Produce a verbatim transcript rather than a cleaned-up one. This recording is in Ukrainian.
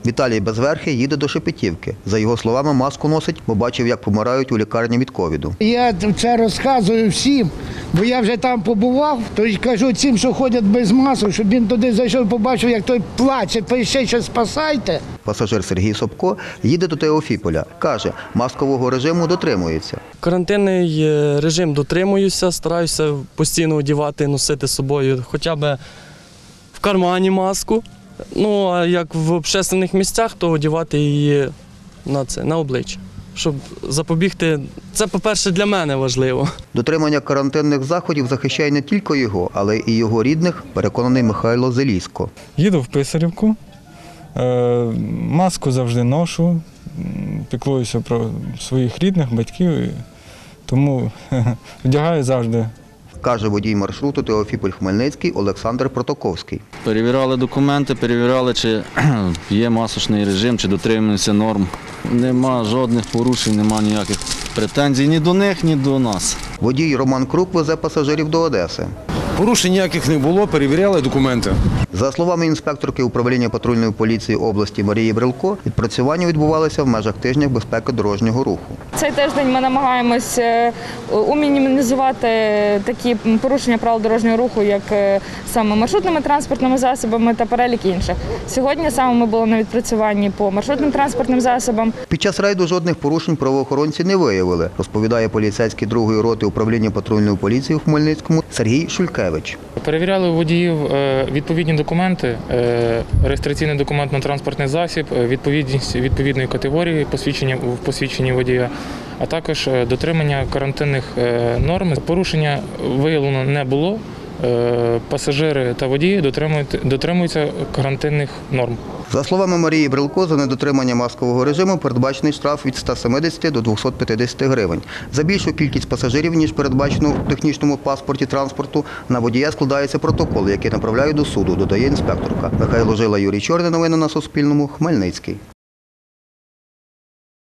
Віталій Безверхий їде до Шепетівки. За його словами, маску носить, бо бачив, як помирають у лікарні від ковіду. Я це розказую всім, бо я вже там побував, то й кажу цим, що ходять без масок, щоб він туди зайшов, побачив, як той плаче, пише, що спасайте. Пасажир Сергій Собко їде до Теофіполя. Каже, маскового режиму дотримується. Карантинний режим дотримуюся, стараюся постійно одягати, носити з собою хоча б в кармані маску. Ну, а як в общественних місцях, то одягати її на це, на обличчя, щоб запобігти. Це, по-перше, для мене важливо. Дотримання карантинних заходів захищає не тільки його, але і його рідних, переконаний Михайло Зелісько. Їду в Писарівку, маску завжди ношу, піклуюся про своїх рідних, батьків, тому вдягаю завжди. Каже водій маршруту Теофіполь-Хмельницький Олександр Протоковський. Перевіряли документи, перевіряли, чи є масочний режим, чи дотримуються норм. Нема жодних порушень, нема ніяких претензій ні до них, ні до нас. Водій Роман Крук везе пасажирів до Одеси. Порушень ніяких не було, перевіряли документи. За словами інспекторки управління патрульної поліції області Марії Брилко, відпрацювання відбувалося в межах тижня безпеки дорожнього руху. Цей тиждень ми намагаємось умінімізувати такі порушення правил дорожнього руху, як саме маршрутними транспортними засобами та перелік інших. Сьогодні саме ми були на відпрацюванні по маршрутним транспортним засобам. Під час рейду жодних порушень правоохоронці не виявили, розповідає поліцейський другої роти управління патрульної поліції у Хмельницькому Сергій Шулькевич. Перевіряли у водіїв відповідні документи, реєстраційний документ на транспортний засіб, відповідність відповідної категорії посвідчення в посвідченні водія, а також дотримання карантинних норм. Порушення виявлено не було. Пасажири та водії дотримуються карантинних норм. За словами Марії Брилко, за недотримання маскового режиму передбачений штраф від ста семидесяти до двохсот п'ятдесяти гривень. За більшу кількість пасажирів, ніж передбачено в технічному паспорті транспорту, на водія складається протокол, який направляють до суду, додає інспекторка. Михайло Жила, Юрій Чорний. Новини на Суспільному. Хмельницький.